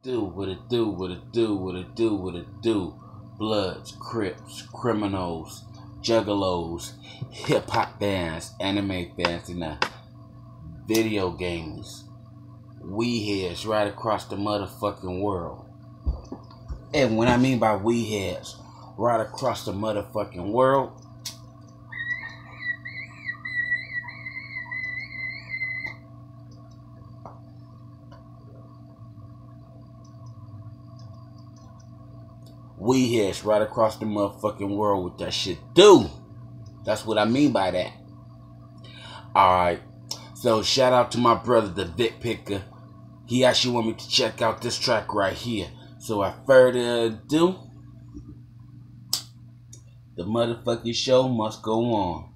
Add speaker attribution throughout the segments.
Speaker 1: What it do, what it do, what it do, what it do. Bloods, Crips, criminals, juggalos, hip hop fans, anime fans, and video games. We heads right across the motherfucking world. And when I mean by we heads right across the motherfucking world, we heads right across the motherfucking world with that shit do. That's what I mean by that. Alright. So shout out to my brother, the Vic Picker. He actually want me to check out this track right here. So without further ado, the motherfucking show must go on.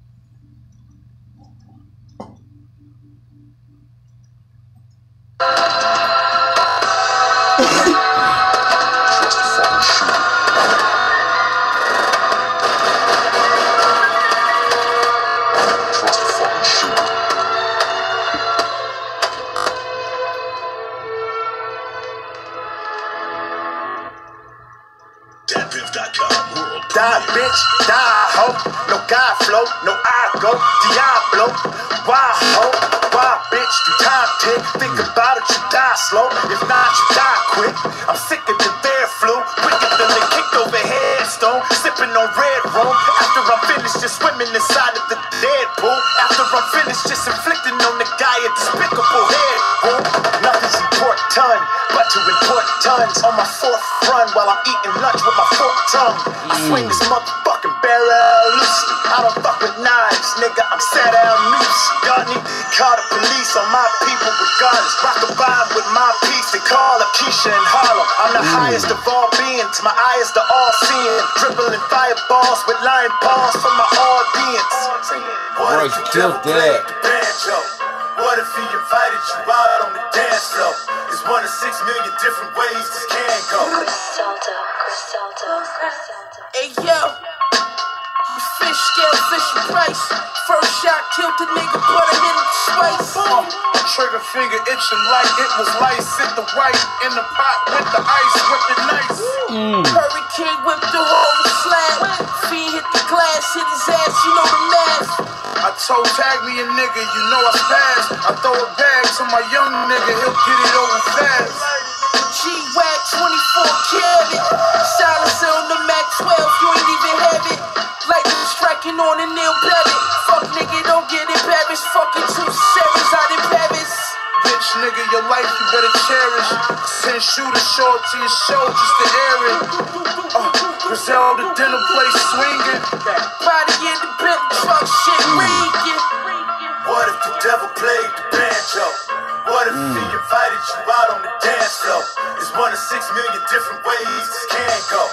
Speaker 2: Die, bitch, die, ho. No God flow, no I go. Diablo, why, ho? Why, bitch, you time tick. Think about it, you die slow. If not, you die quick. I'm sick of the bear flu. Quicker than the kicked over headstone. Sipping on red rum. After I'm finished, just swimming inside of the dead pool. After I'm finished, just inflicting on the guy a despicable head wound. Nothing's important, but to import tons on my fourth run while I'm eating lunch with my forked tongue. I swing this motherfucking barrel loosely. I don't fuck with knives, nigga, I'm set down loose. Y'all need to call the police on my people regardless. Rock a vibe with my piece, they call up Keisha in Harlem. I'm the highest of all beings, my eye is the all-seeing. Dribbling fireballs with lion paws for my audience. What if you devil played the banjo? What if he invited you out on the dance floor? It's 1 of 6 million different ways this can go.
Speaker 3: Hey yo, fish scale, fishy price. First shot killed the nigga, but I hit him twice.
Speaker 2: Trigger finger itching like it was lice. Sit the white in the pot with the ice, whip it nice.
Speaker 3: Hurricane whipped the whole slab. Fiend hit the glass, hit his ass, you know the math.
Speaker 2: I told tag me a nigga, you know I spaz. I throw a bag to my young nigga, he'll get it over fast.
Speaker 3: G-Wag 24 carat. Silence on the Mac 12, you ain't even have it. Lightning striking on a nail Babbitt. Fuck nigga, don't get embarrassed. Fucking 2 sevens out in Paris.
Speaker 2: Bitch nigga, your life you better cherish. Send shooters short to your show just to air it. Griselda dinner place swinging.
Speaker 3: Body in the bent truck, shit ringing.
Speaker 2: What if the devil played the banjo? What if he invited you out on the dance floor? It's 1 of 6 million different ways this can go.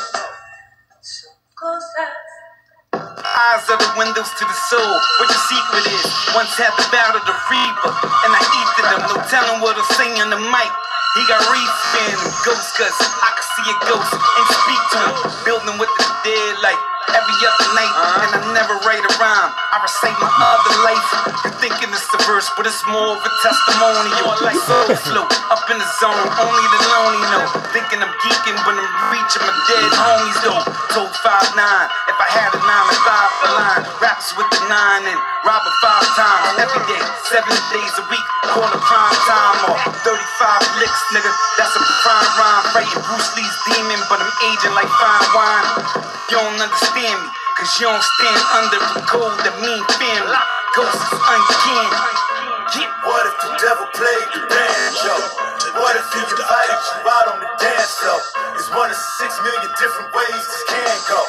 Speaker 4: Eyes are the windows to the soul. What your secret is? Once had the battle the reaper, and I eat them. No telling what he'll say on the mic. He got re-spin and ghost cuts. I can see a ghost and speak to him. Building with the dead like every other night. And I never write a rhyme, I recite my other life. You thinking it's a verse, but it's more of a testimonial. Like soul flow, up in the zone, only the lonely know. Thinking I'm geeking, but I'm reaching my dead homies though. Told 5'9", if I had a 9 to 5 for line. Raps with the 9 and robbing 5 times. Every day, 7 days a week, call it prime time. Or 35 licks, nigga, that's a prime rhyme. Fighting Bruce Lee's demon, but I'm aging like fine wine. You don't understand me, cause you don't stand under the code that mean family. Ghosts is uncanny.
Speaker 2: What if the devil played the banjo? What if he invited you out on the dance floor? It's 1 of 6 million different ways this can go.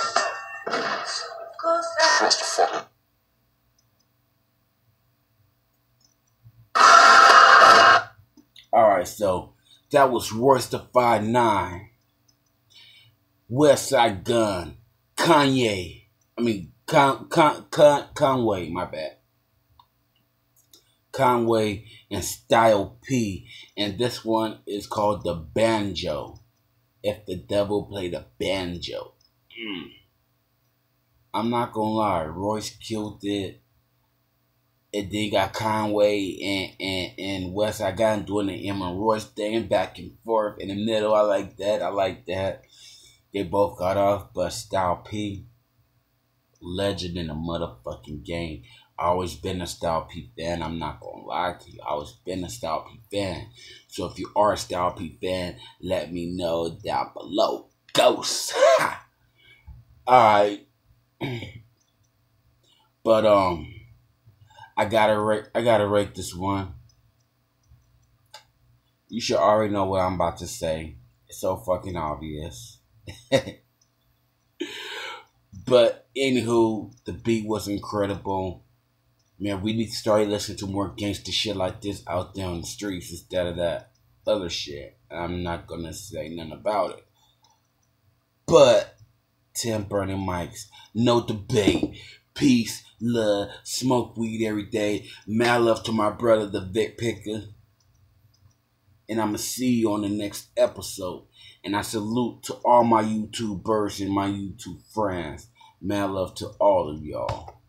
Speaker 1: Alright, so that was Royce da 5'9", Westside Gun, Kanye. I mean, Conway, my bad. Conway and Style P. And this one is called The Banjo. If the devil played a banjo. I'm not gonna lie, Royce killed it. And then you got Conway and West. I got him doing the Emma Royce thing back and forth in the middle. I like that. They both got off, but Styles P, legend in the motherfucking game. I always been a Styles P fan. I'm not gonna lie to you. I always been a Styles P fan. So if you are a Styles P fan, let me know down below. Ghost. Alright. But I gotta rate this one. You should already know what I'm about to say. It's so fucking obvious. But anywho, the beat was incredible. Man, we need to start listening to more gangster shit like this out there on the streets instead of that other shit. I'm not gonna say nothing about it. But 10 burning mics, no debate. Peace, love, smoke weed every day. Mad love to my brother, the Vic Picker. And I'ma see you on the next episode. And I salute to all my YouTubers and my YouTube friends. Mad love to all of y'all.